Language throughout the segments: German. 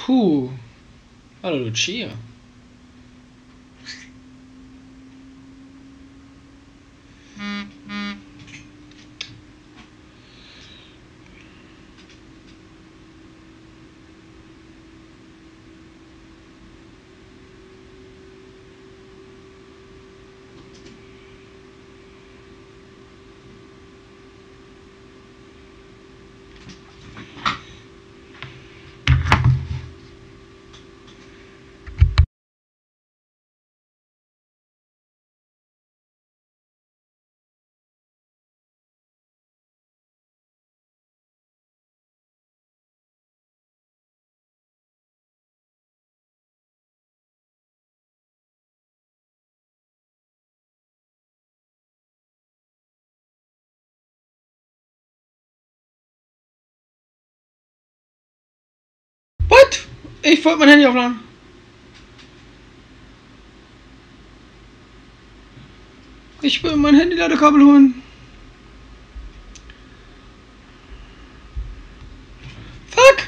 Puh. Hallo Lucia. What? Ich wollte mein Handy aufladen. Ich will mein Handy-Ladekabel holen. Fuck!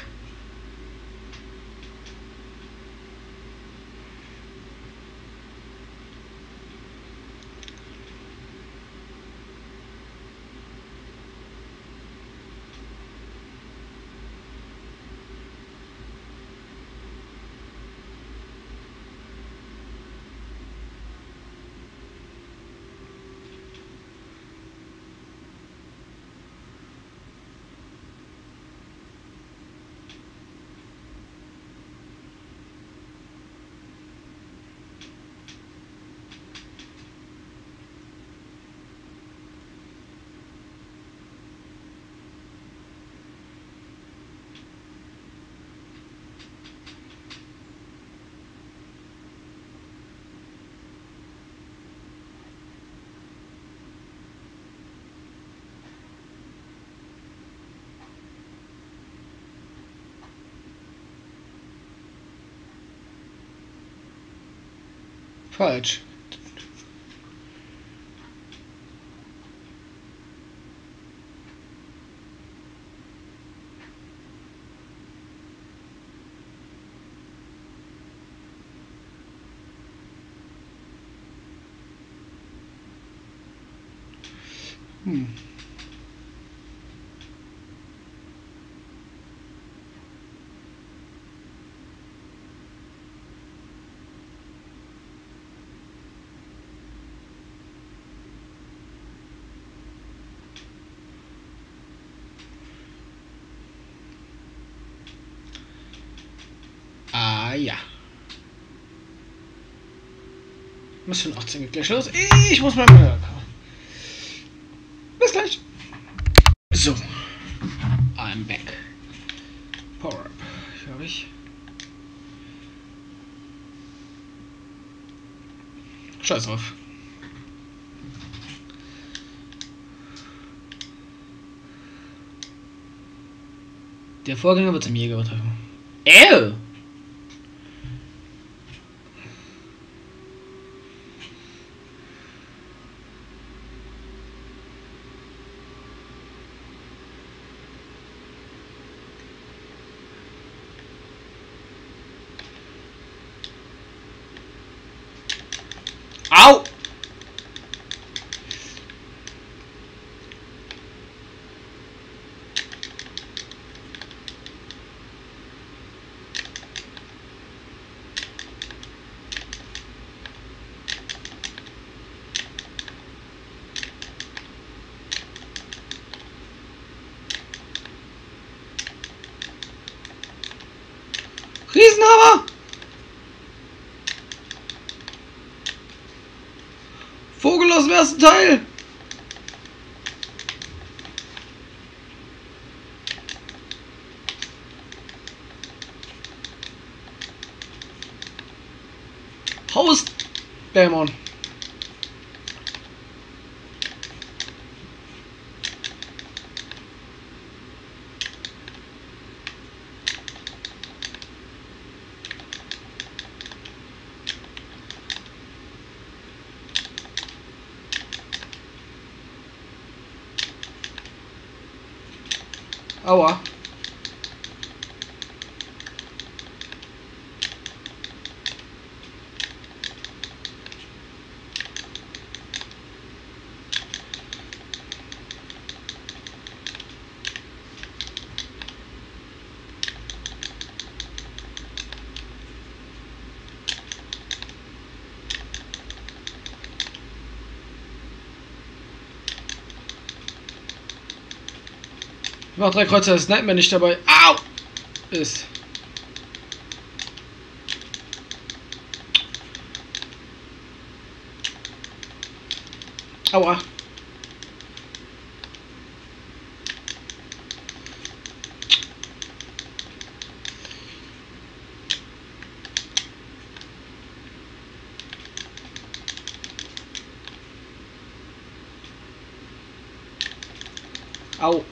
Falsch. Hm. Ah ja. Was für ein 18 geht gleich los? Ich muss mal wieder. Bis gleich. So. I'm back. Power up. Hier habe ich. Scheiß drauf. Der Vorgänger wird zum Jäger übertreffen. Au! Riesenhammer! Vogel aus dem ersten Teil! Haus! Dämon! Aua. Mach 3 Kreuzer, das Nightmare nicht dabei. Au! Ist. Aua. Au.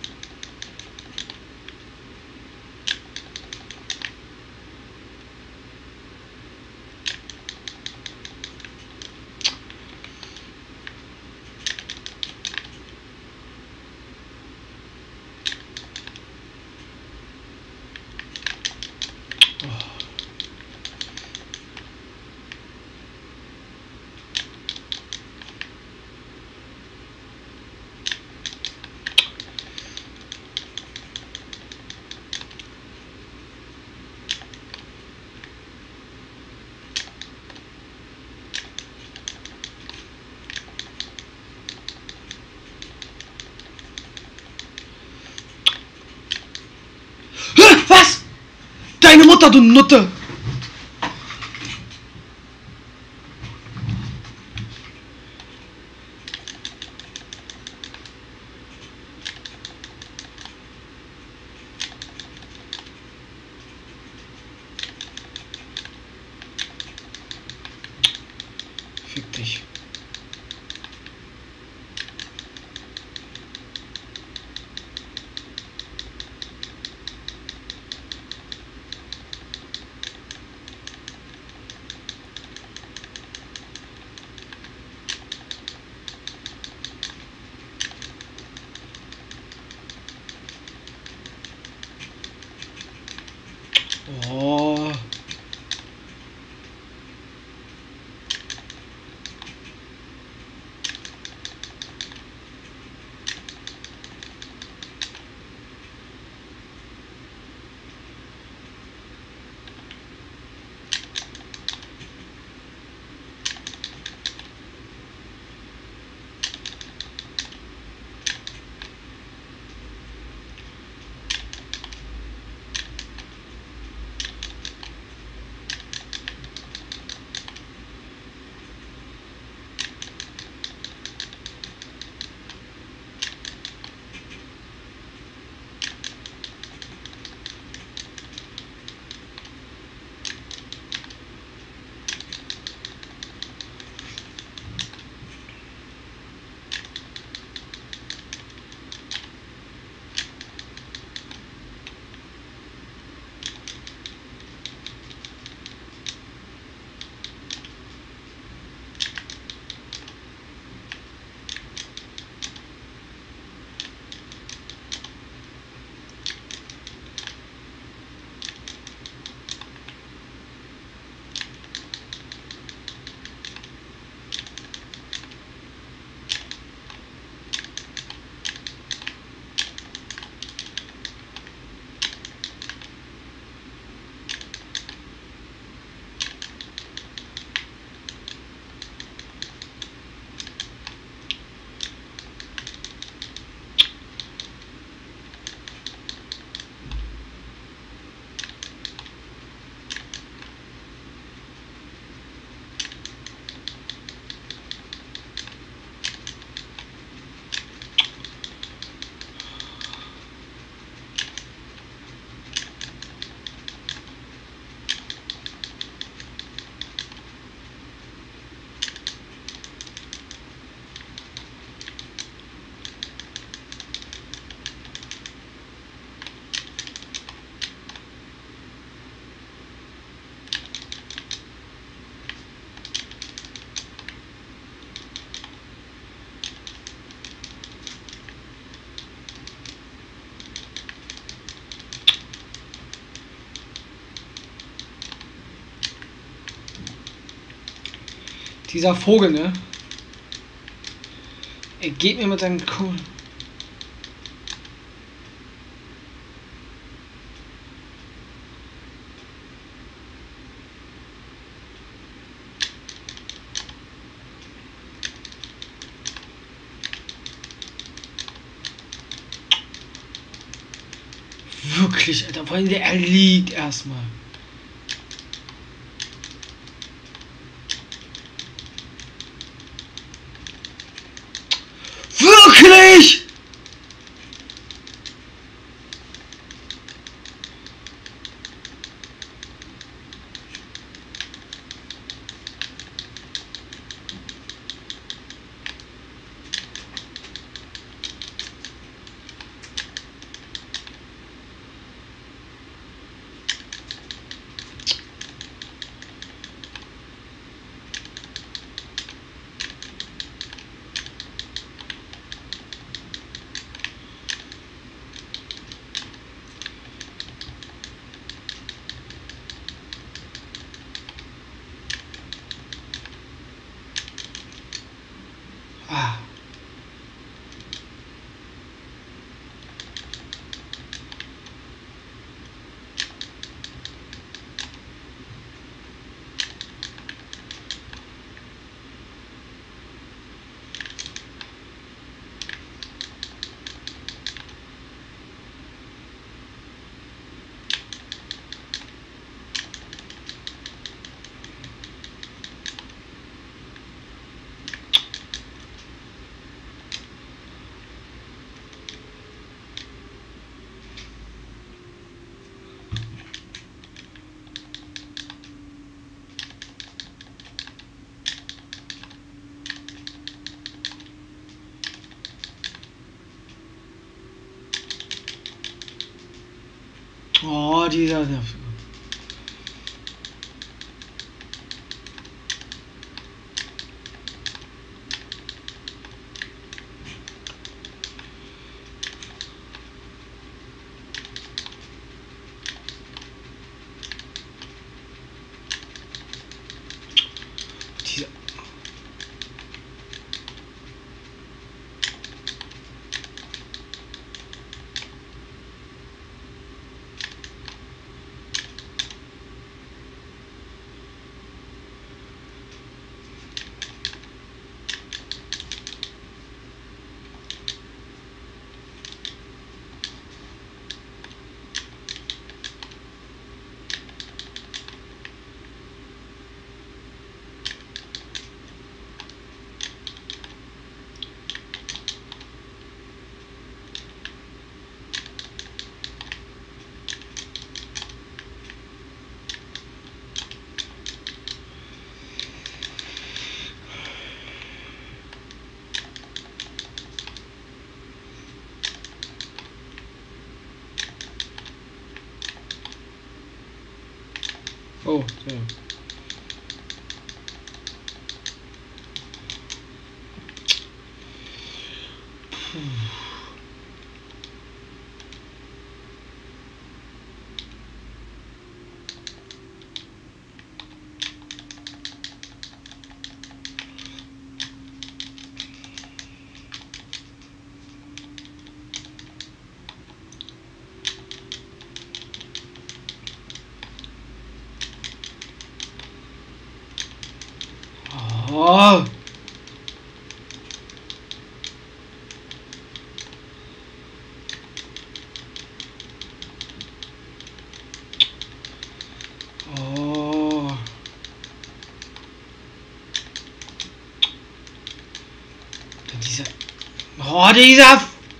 Was? Deine Mutter, du Nutte! Fick dich. Oh. Dieser Vogel, ne? Er geht mir mit seinem Kohl. Wirklich, Alter, vor allem der liegt erstmal. Wirklich! Ah. Oh, dieser. Dieser. Oh, so. Oh. Oh. Dieser. Oh, dieser.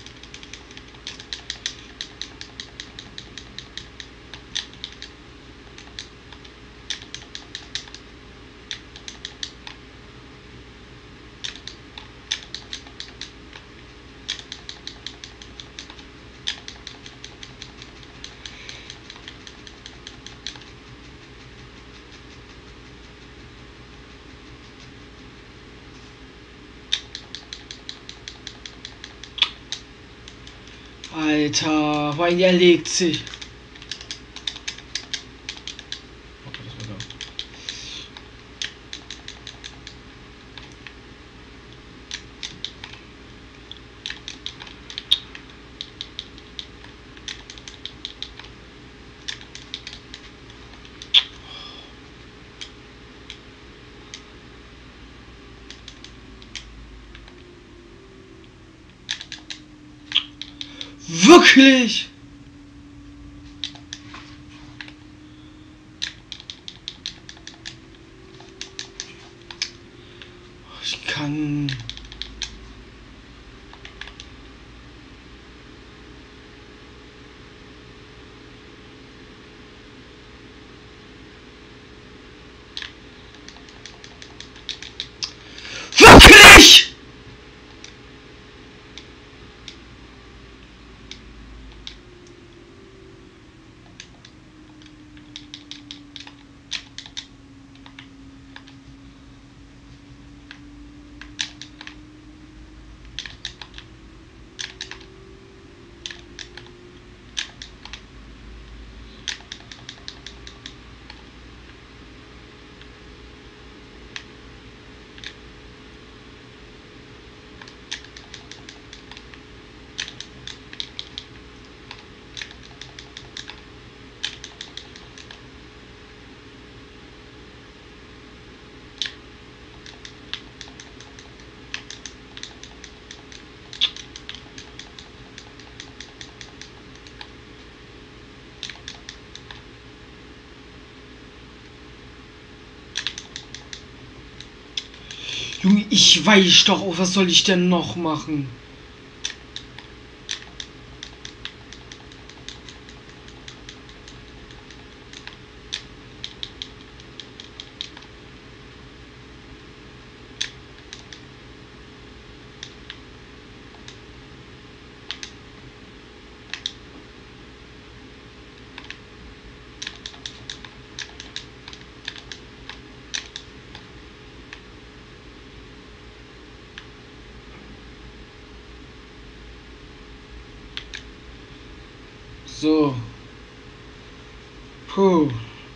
Alter, weil er legt sich. Okay, das war da. Wirklich? Mann. Wirklich! Junge, ich weiß doch, was soll ich denn noch machen? So. Puh.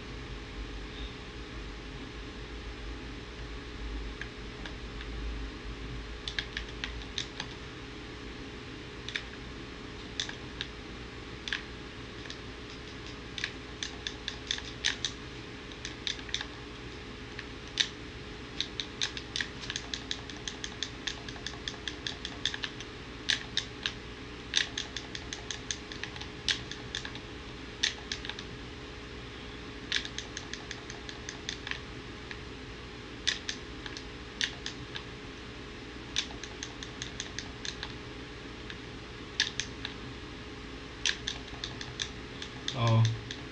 Oh.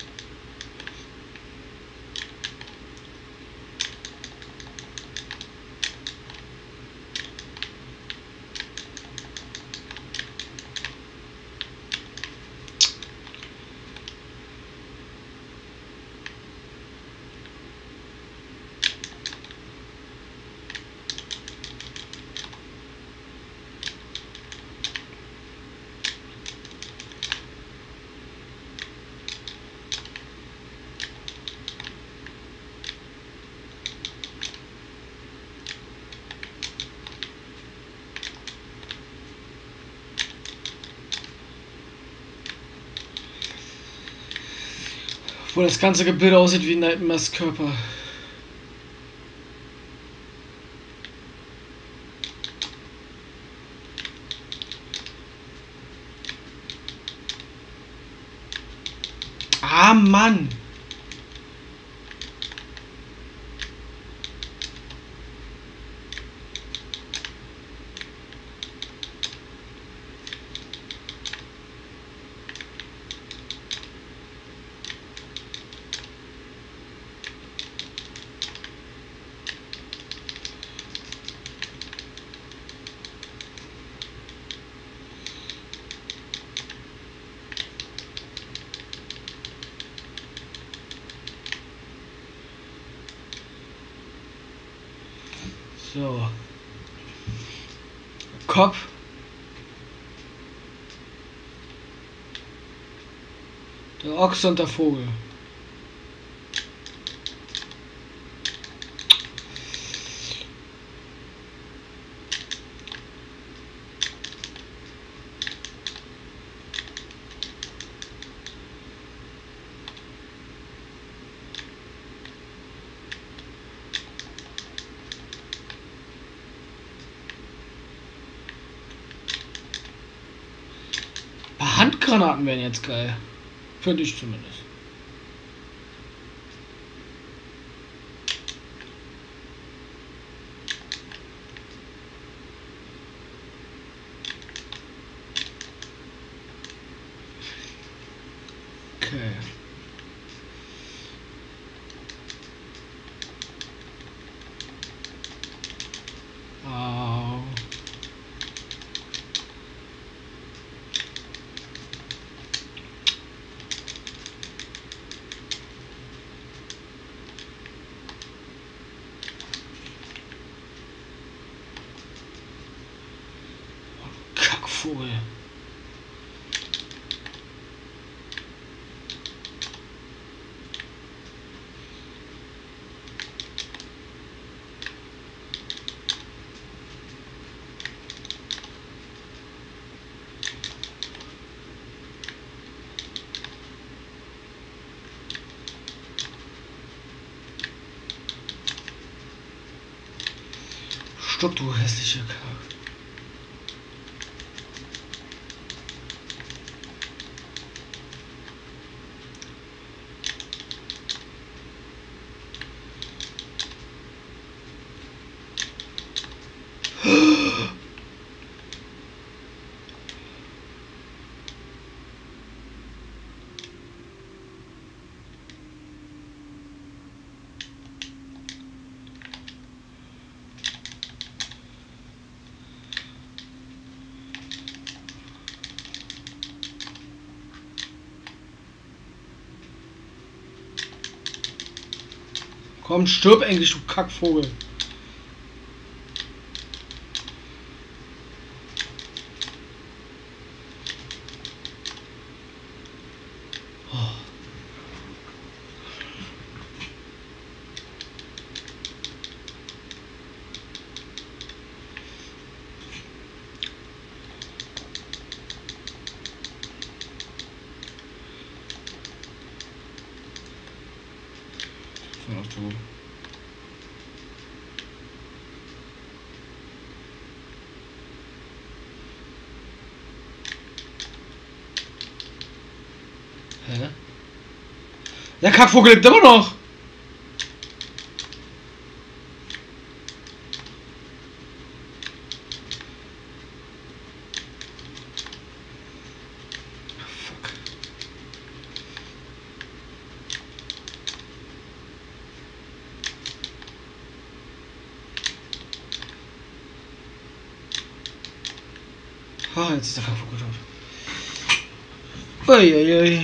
Wo das ganze Gebilde aussieht wie Nightmares Körper. Ah, Mann! So. Kopf. Der Ochse und der Vogel. Handgranaten wären jetzt geil. Finde ich zumindest. Okay. Au. Kackvogel. Stopp, du hässliche Kack. Komm, stirb endlich, du Kackvogel. Oh. Ach du. Hä? Der Kackvogel lebt immer noch! Fuck. Ah, jetzt ist der Kackvogel tot. Uiuiui.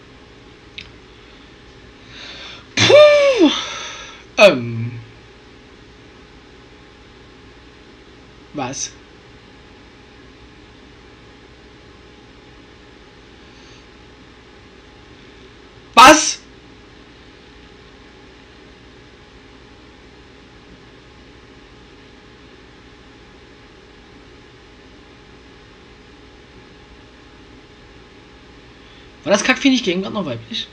Puh. Was? Was? War das Kackvieh nicht gegen gerade noch weiblich?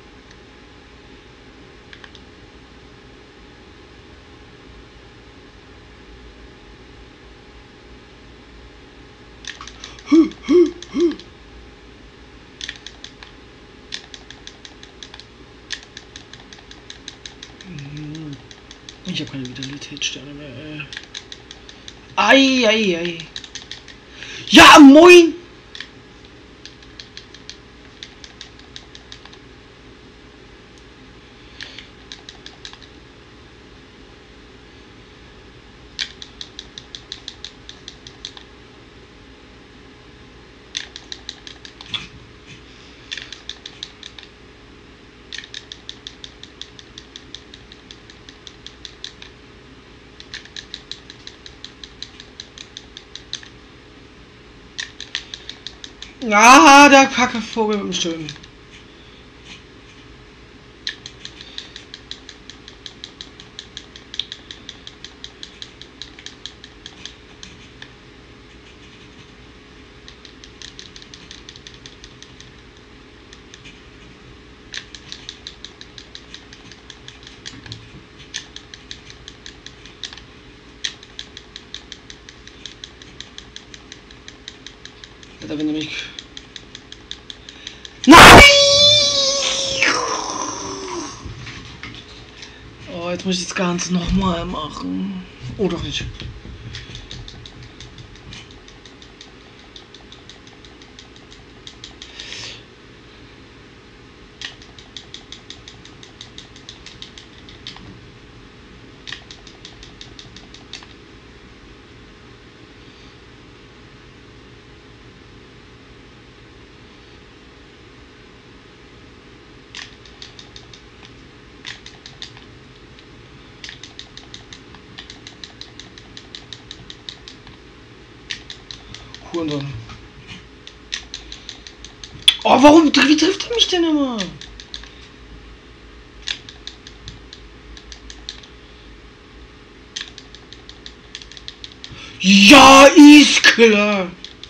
Ich habe keine Vitalitätssterne mehr, ey. Ei, ei, ei. Ja, moin! Ah, der Kackvogel im Stöhnen. Alter, wenn du mich... Nein! Oh, jetzt muss ich das Ganze nochmal machen. Oh, doch nicht. Hurensohn. Oh, warum? Wie trifft er mich denn immer? Ja, ist klar.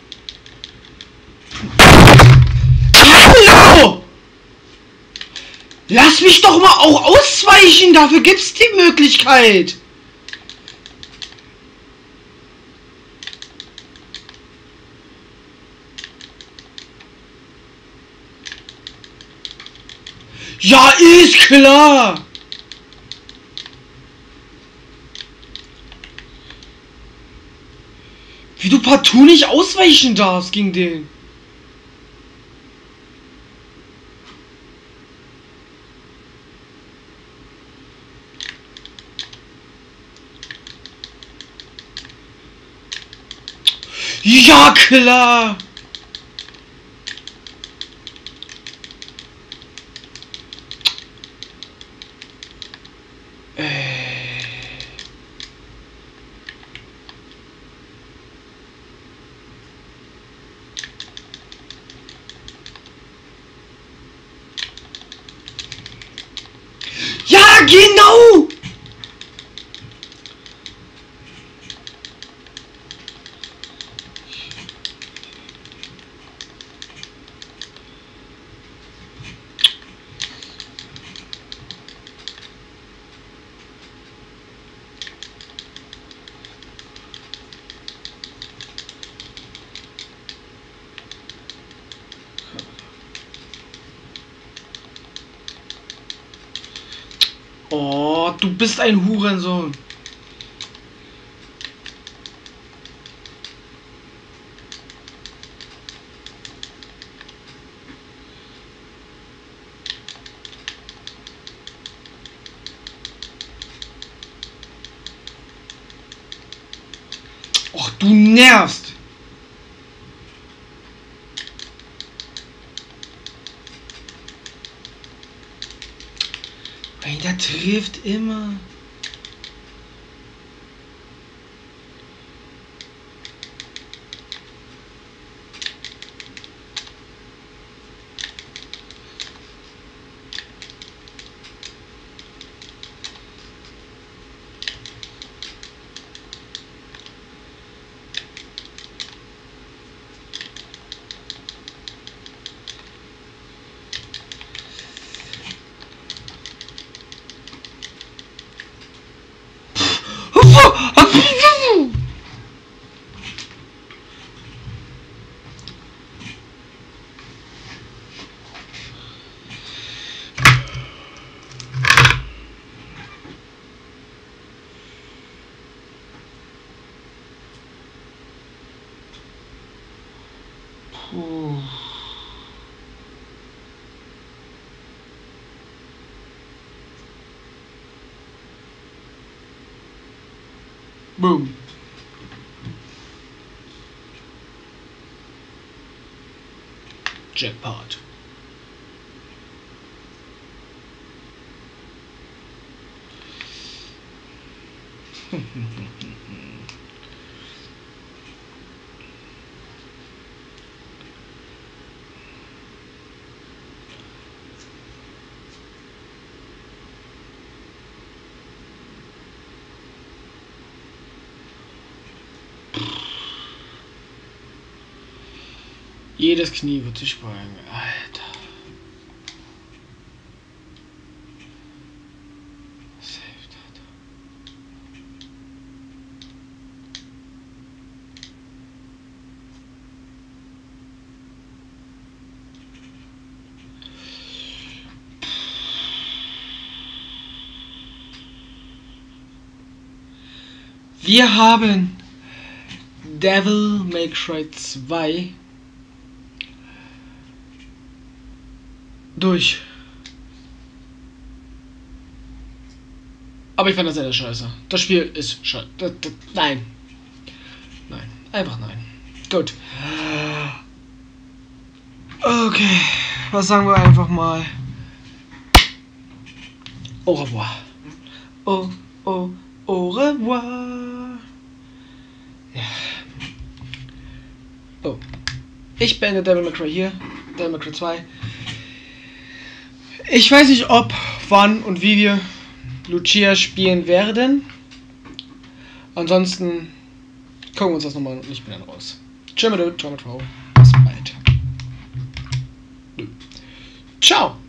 Hallo! Lass mich doch mal auch ausweichen, dafür gibt's die Möglichkeit. Ja, ist klar. Wie du partout nicht ausweichen darfst gegen den. Ja, klar. Ja, genau. Oh, du bist ein Hurensohn. Och, du nervst. Ey, der trifft immer. Puh. Boom. Jackpot. Jedes Knie wird sich beugen. Alter. Safe that. Wir haben Devil May Cry 2 durch. Aber ich fand das sehr scheiße. Das Spiel ist scheiße. Nein. Nein. Einfach nein. Gut. Okay. Was sagen wir einfach mal? Au revoir. Au revoir. Ja. Oh. Ich beende Devil May Cry hier. Devil May Cry 2. Ich weiß nicht, ob, wann und wie wir Lucia spielen werden. Ansonsten gucken wir uns das nochmal an und ich bin dann raus. Tschüss, ciao, ciao. Bis bald. Ciao.